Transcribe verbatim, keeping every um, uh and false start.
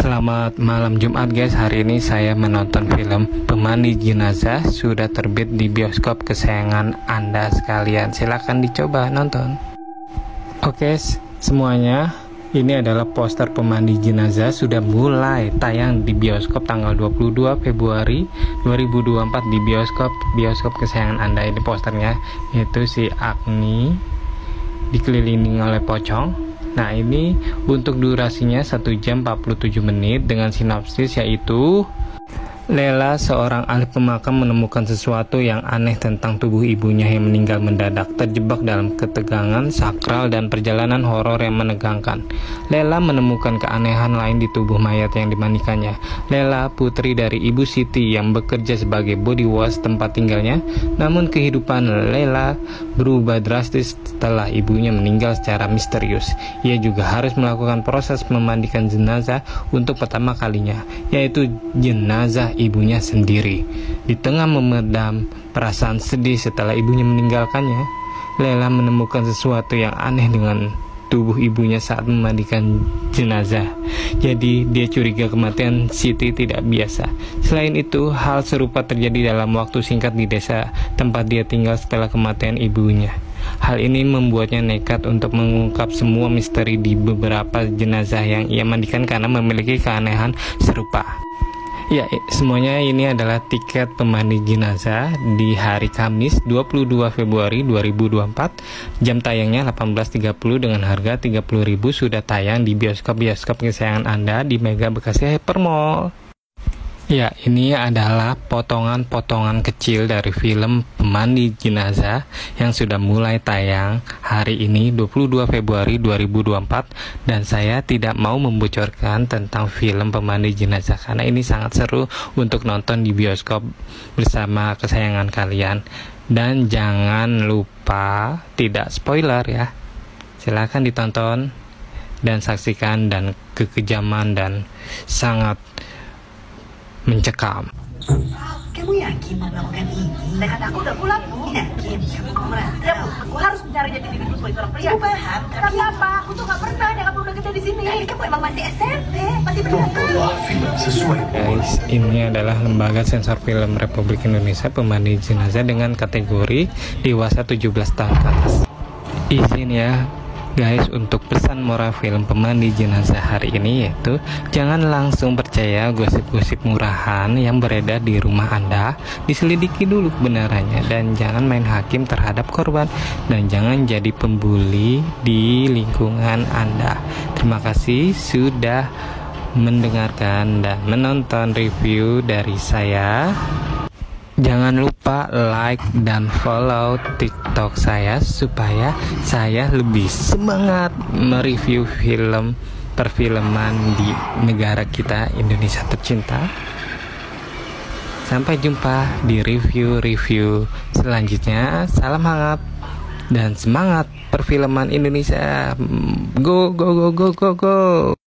Selamat malam Jumat guys. Hari ini saya menonton film Pemandi Jenazah. Sudah terbit di bioskop kesayangan Anda sekalian. Silahkan dicoba nonton. Oke semuanya, ini adalah poster Pemandi Jenazah. Sudah mulai tayang di bioskop tanggal dua puluh dua Februari dua ribu dua puluh empat di bioskop bioskop kesayangan Anda. Ini posternya, yaitu si Agni dikelilingi oleh pocong. Nah, ini untuk durasinya satu jam empat puluh tujuh menit dengan sinopsis, yaitu Lela, seorang ahli pemakam, menemukan sesuatu yang aneh tentang tubuh ibunya yang meninggal mendadak, terjebak dalam ketegangan sakral dan perjalanan horor yang menegangkan. Lela menemukan keanehan lain di tubuh mayat yang dimandikannya. Lela, putri dari Ibu Siti yang bekerja sebagai body wash tempat tinggalnya, namun kehidupan Lela berubah drastis setelah ibunya meninggal secara misterius. Ia juga harus melakukan proses memandikan jenazah untuk pertama kalinya, yaitu jenazah ibunya sendiri. Di tengah memendam perasaan sedih setelah ibunya meninggalkannya, Lela menemukan sesuatu yang aneh dengan tubuh ibunya saat memandikan jenazah. Jadi dia curiga kematian Siti tidak biasa. Selain itu, hal serupa terjadi dalam waktu singkat di desa tempat dia tinggal setelah kematian ibunya. Hal ini membuatnya nekat untuk mengungkap semua misteri di beberapa jenazah yang ia mandikan karena memiliki keanehan serupa. Ya, semuanya ini adalah tiket Pemandi Jenazah di hari Kamis dua puluh dua Februari dua ribu dua puluh empat. Jam tayangnya delapan belas tiga puluh dengan harga tiga puluh ribu. Sudah tayang di bioskop-bioskop kesayangan Anda di Mega Bekasi Hypermall. Ya, ini adalah potongan-potongan kecil dari film Pemandi Jenazah yang sudah mulai tayang hari ini dua puluh dua Februari dua ribu dua puluh empat, dan saya tidak mau membocorkan tentang film Pemandi Jenazah karena ini sangat seru untuk nonton di bioskop bersama kesayangan kalian. Dan jangan lupa tidak spoiler ya. Silahkan ditonton dan saksikan, dan kekejaman dan sangat mencekam. Kamu yakin mau melakukan ini? Dekat aku udah pulang, Bu. Yakin? Kamu merasa? Ya, Bu. Aku harus mencari jati diriku sebagai seorang pria. Aku paham. Tapi apa? Aku tuh gak pernah ada kamu udah kerja di sini. Tapi kamu emang masih S M P, masih belajar. Film sesuai. Guys, ini adalah lembaga sensor film Republik Indonesia Pemandi Jenazah dengan kategori dewasa tujuh belas tahun ke atas. Izin ya guys, untuk pesan moral film Pemandi Jenazah hari ini, yaitu jangan langsung percaya gosip-gosip murahan yang beredar di rumah Anda. Diselidiki dulu kebenarannya, dan jangan main hakim terhadap korban, dan jangan jadi pembuli di lingkungan Anda. Terima kasih sudah mendengarkan dan menonton review dari saya. Jangan lupa like dan follow TikTok saya supaya saya lebih semangat mereview film perfilman di negara kita Indonesia tercinta. Sampai jumpa di review-review selanjutnya. Salam hangat dan semangat perfilman Indonesia. Go go go go go go.